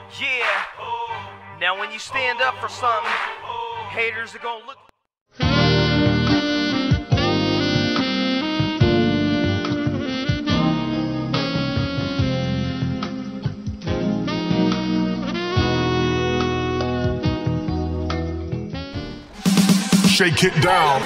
Yeah. Now when you stand up for something, haters are gonna look. Shake it down.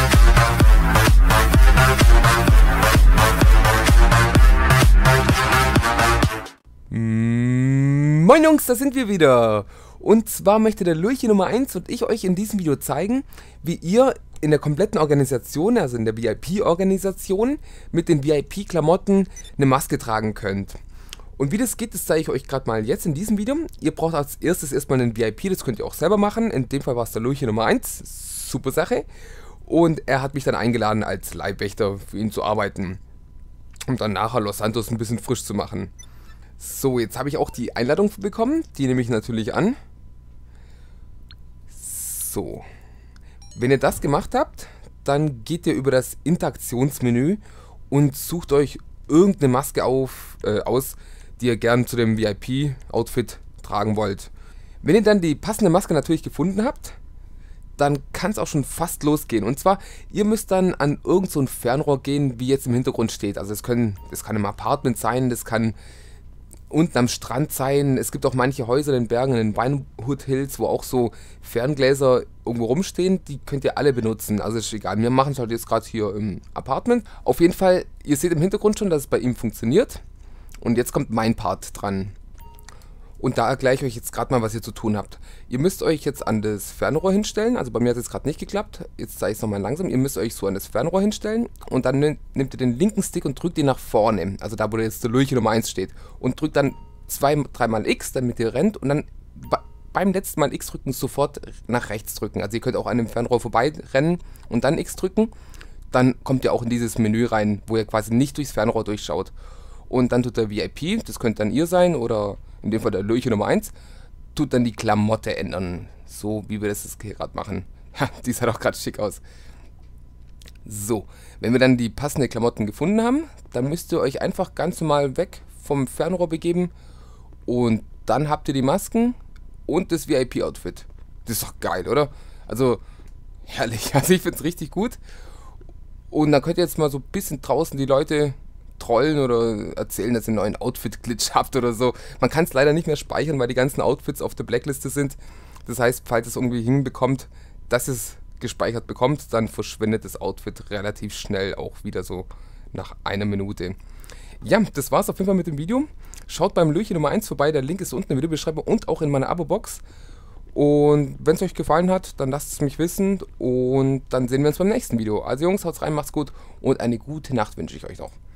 Moin Jungs, da sind wir wieder. Und zwar möchte der Lurchi Nummer 1 und ich euch in diesem Video zeigen, wie ihr in der kompletten Organisation, also in der VIP-Organisation, mit den VIP-Klamotten eine Maske tragen könnt. Und wie das geht, das zeige ich euch gerade mal jetzt in diesem Video. Ihr braucht als erstes erstmal einen VIP, das könnt ihr auch selber machen. In dem Fall war es der Lurchi Nummer 1. Super Sache. Und er hat mich dann eingeladen, als Leibwächter für ihn zu arbeiten. Um dann nachher Los Santos ein bisschen frisch zu machen. So, jetzt habe ich auch die Einladung bekommen. Die nehme ich natürlich an. So. Wenn ihr das gemacht habt, dann geht ihr über das Interaktionsmenü und sucht euch irgendeine Maske aus, die ihr gern zu dem VIP-Outfit tragen wollt. Wenn ihr dann die passende Maske natürlich gefunden habt, dann kann es auch schon fast losgehen. Und zwar, ihr müsst dann an irgend so ein Fernrohr gehen, wie jetzt im Hintergrund steht. Also das kann im Apartment sein, das kann unten am Strand sein. Es gibt auch manche Häuser in den Bergen, in den Vinewood Hills, wo auch so Ferngläser irgendwo rumstehen. Die könnt ihr alle benutzen. Also ist egal. Wir machen es halt jetzt gerade hier im Apartment. Auf jeden Fall, ihr seht im Hintergrund schon, dass es bei ihm funktioniert. Und jetzt kommt mein Part dran. Und da erkläre ich euch jetzt gerade mal, was ihr zu tun habt. Ihr müsst euch jetzt an das Fernrohr hinstellen. Also bei mir hat es gerade nicht geklappt. Jetzt zeige ich es nochmal langsam. Ihr müsst euch so an das Fernrohr hinstellen. Und dann nehmt ihr den linken Stick und drückt ihn nach vorne. Also da, wo jetzt der Lurchi Nummer 1 steht. Und drückt dann 2-3 Mal X, damit ihr rennt. Und dann beim letzten Mal X drücken sofort nach rechts drücken. Also ihr könnt auch an dem Fernrohr vorbei rennen und dann X drücken. Dann kommt ihr auch in dieses Menü rein, wo ihr quasi nicht durchs Fernrohr durchschaut. Und dann tut der VIP, das könnt dann ihr sein oder in dem Fall der Lurchi Nummer 1, tut dann die Klamotte ändern. So wie wir das hier gerade machen. Ja, die sah doch gerade schick aus. So, wenn wir dann die passenden Klamotten gefunden haben, dann müsst ihr euch einfach ganz normal weg vom Fernrohr begeben. Und dann habt ihr die Masken und das VIP-Outfit. Das ist doch geil, oder? Also, herrlich. Also ich finde es richtig gut. Und dann könnt ihr jetzt mal so ein bisschen draußen die Leute trollen oder erzählen, dass ihr einen neuen Outfit-Glitch habt oder so. Man kann es leider nicht mehr speichern, weil die ganzen Outfits auf der Blackliste sind. Das heißt, falls es irgendwie hinbekommt, dass es gespeichert bekommt, dann verschwindet das Outfit relativ schnell auch wieder so nach einer Minute. Ja, das war's auf jeden Fall mit dem Video. Schaut beim Lurchi Nummer 1 vorbei, der Link ist unten in der Videobeschreibung und auch in meiner Abo-Box. Und wenn es euch gefallen hat, dann lasst es mich wissen und dann sehen wir uns beim nächsten Video. Also Jungs, haut's rein, macht's gut und eine gute Nacht wünsche ich euch noch.